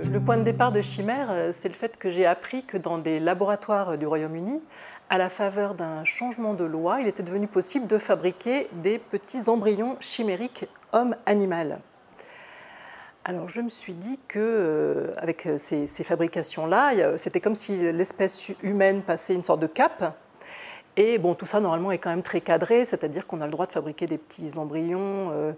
Le point de départ de Chimère, c'est le fait que j'ai appris que dans des laboratoires du Royaume-Uni, à la faveur d'un changement de loi, il était devenu possible de fabriquer des petits embryons chimériques homme-animal. Alors je me suis dit que avec ces fabrications-là, c'était comme si l'espèce humaine passait une sorte de cap. Et bon, tout ça normalement est quand même très cadré, c'est-à-dire qu'on a le droit de fabriquer des petits embryons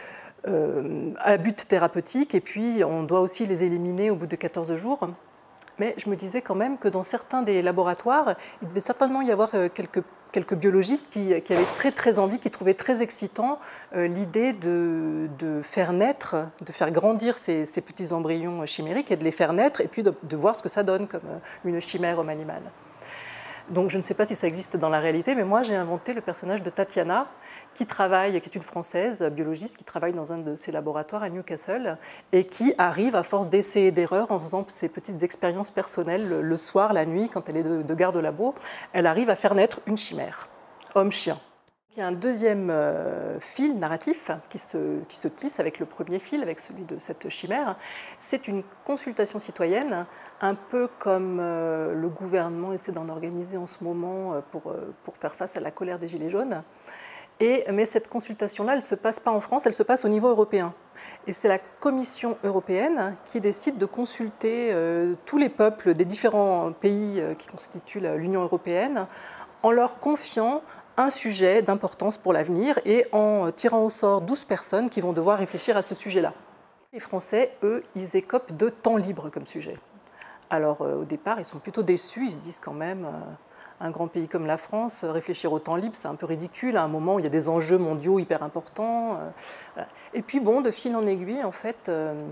à but thérapeutique, et puis on doit aussi les éliminer au bout de 14 jours. Mais je me disais quand même que dans certains des laboratoires, il devait certainement y avoir quelques biologistes qui avaient très envie, qui trouvaient très excitant l'idée de faire naître, de faire grandir ces petits embryons chimériques et de les faire naître, et puis de voir ce que ça donne comme une chimère homme-animal. Donc je ne sais pas si ça existe dans la réalité, mais moi j'ai inventé le personnage de Tatiana, qui est une Française biologiste, qui travaille dans un de ces laboratoires à Newcastle, et qui arrive, à force d'essais et d'erreurs, en faisant ses petites expériences personnelles, le soir, la nuit, quand elle est de garde au labo, elle arrive à faire naître une chimère, homme-chien. Il y a un deuxième fil narratif qui se tisse avec le premier fil, avec celui de cette chimère. C'est une consultation citoyenne, un peu comme le gouvernement essaie d'en organiser en ce moment pour faire face à la colère des Gilets jaunes. Mais cette consultation-là, elle ne se passe pas en France, elle se passe au niveau européen. Et c'est la Commission européenne qui décide de consulter tous les peuples des différents pays qui constituent l'Union européenne en leur confiant un sujet d'importance pour l'avenir et en tirant au sort 12 personnes qui vont devoir réfléchir à ce sujet-là. Les Français, eux, ils écopent de temps libre comme sujet. Alors au départ, ils sont plutôt déçus, ils se disent quand même, un grand pays comme la France, réfléchir au temps libre, c'est un peu ridicule à un moment où il y a des enjeux mondiaux hyper importants. Et puis bon, de fil en aiguille, en fait,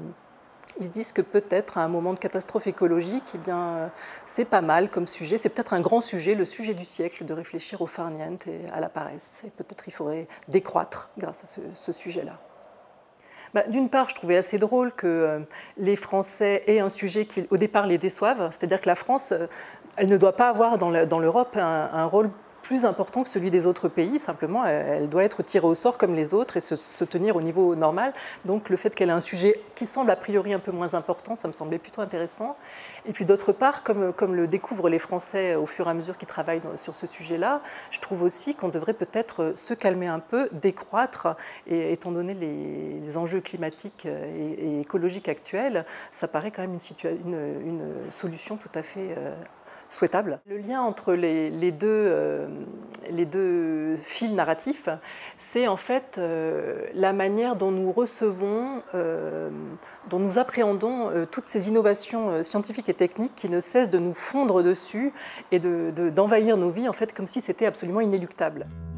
ils se disent que peut-être à un moment de catastrophe écologique, eh bien, c'est pas mal comme sujet, c'est peut-être un grand sujet, le sujet du siècle, de réfléchir au farniente et à la paresse. Et peut-être il faudrait décroître grâce à ce sujet-là. D'une part, je trouvais assez drôle que les Français aient un sujet qui, au départ, les déçoivent. C'est-à-dire que la France, elle ne doit pas avoir dans l'Europe un rôle plus important que celui des autres pays. Simplement, elle doit être tirée au sort comme les autres et se tenir au niveau normal. Donc le fait qu'elle ait un sujet qui semble a priori un peu moins important, ça me semblait plutôt intéressant. Et puis d'autre part, comme le découvrent les Français au fur et à mesure qu'ils travaillent sur ce sujet-là, je trouve aussi qu'on devrait peut-être se calmer un peu, décroître, et étant donné les enjeux climatiques et écologiques actuels, ça paraît quand même une solution tout à fait souhaitable. Le lien entre les deux fils narratifs, c'est en fait la manière dont nous recevons, dont nous appréhendons toutes ces innovations scientifiques et techniques qui ne cessent de nous fondre dessus et d'envahir nos vies, en fait, comme si c'était absolument inéluctable.